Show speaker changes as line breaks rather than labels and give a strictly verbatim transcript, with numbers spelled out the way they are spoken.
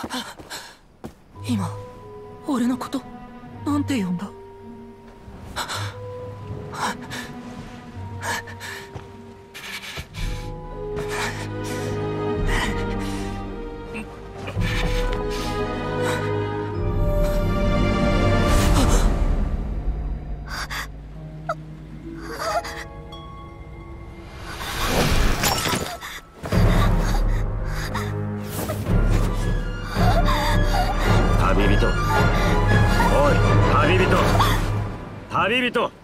今俺のことなんて呼んだ？
旅人、おい旅人、旅人。